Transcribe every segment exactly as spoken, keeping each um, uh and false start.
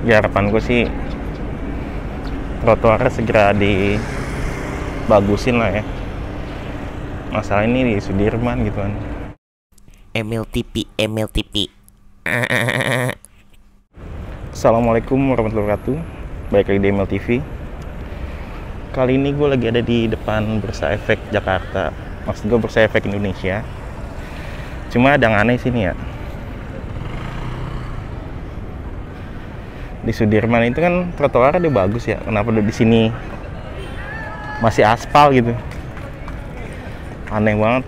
Ya harapanku sih trotoarnya segera dibagusin lah ya. Masalah ini di Sudirman gitu kan. Emil T V, Emil T V. Assalamualaikum warahmatullahi wabarakatuh. Baik lagi di Emil T V. Kali ini gue lagi ada di depan Bursa Efek Jakarta. Maksud gue Bursa Efek Indonesia. Cuma ada yang aneh sini ya. Di Sudirman itu kan trotoarnya udah bagus ya. Kenapa udah di sini masih aspal gitu? Aneh banget.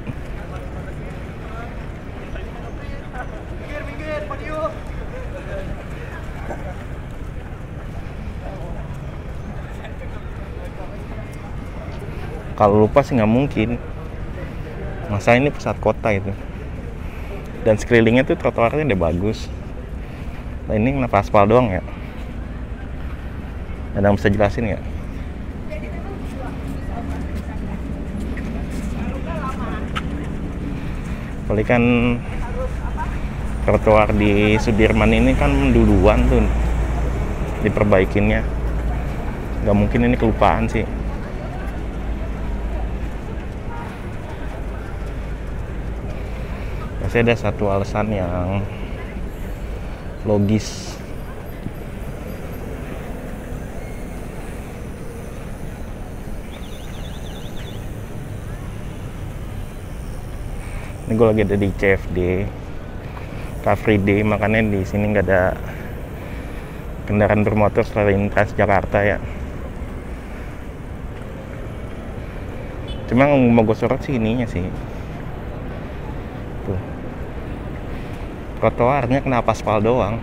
Kalau lupa sih nggak mungkin. Masa ini pusat kota itu. Dan sekelilingnya tuh trotoarnya udah bagus. Nah ini kenapa aspal doang ya? Ada yang bisa jelasin nggak? Paling kan trotoar di Sudirman ini kan duluan tuh diperbaikinnya. Nggak mungkin ini kelupaan sih. Pasti ada satu alasan yang logis. Ini gue lagi ada di C F D, Car Free Day, makanya di sini nggak ada kendaraan bermotor selain Transjakarta ya. Cuma yang mau gue sorot sih ininya sih. Tuh. Trotoarnya kenapa aspal doang?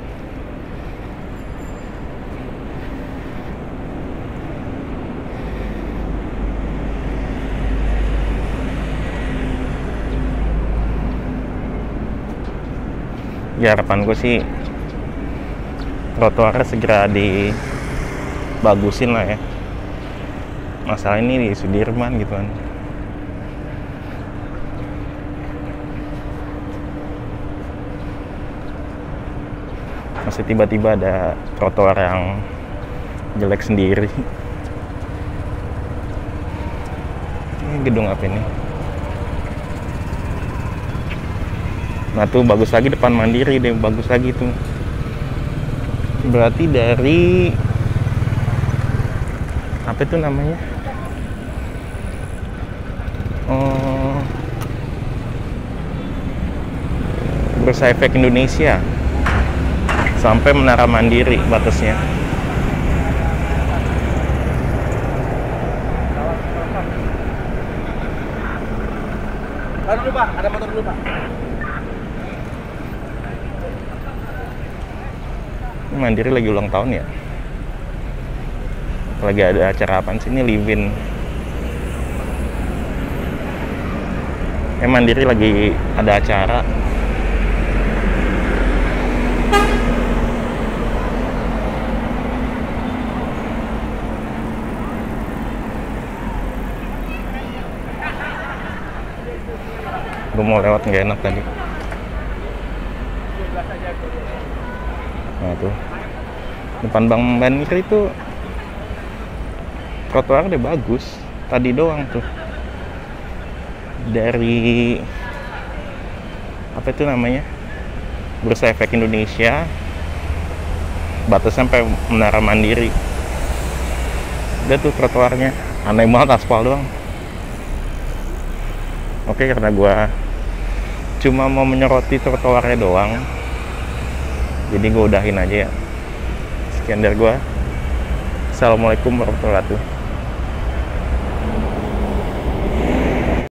Ya harapan gue sih trotoarnya segera dibagusin lah ya. Masalah ini di Sudirman gitu kan. Masih tiba-tiba ada trotoar yang jelek sendiri. Ini gedung apa ini? Nah tuh bagus lagi depan Mandiri deh, bagus lagi tuh. Berarti dari apa itu namanya? Oh, Bursa Efek Indonesia sampai Menara Mandiri batasnya. Taruh dulu Pak, ada motor dulu Pak. Mandiri lagi ulang tahun ya. Lagi ada acara apaan sih ini? Livin. Eh Mandiri lagi ada acara. Gue mau lewat nggak enak tadi. Nah tuh depan Bank Mandiri itu trotoar udah bagus. Tadi doang tuh dari apa itu namanya Bursa Efek Indonesia batas sampai Menara Mandiri. Udah tuh trotoarnya aneh banget, aspal doang. Oke, karena gua cuma mau menyoroti trotoarnya doang, jadi gue udahin aja ya. Sekian dari gue. Assalamualaikum warahmatullahi wabarakatuh.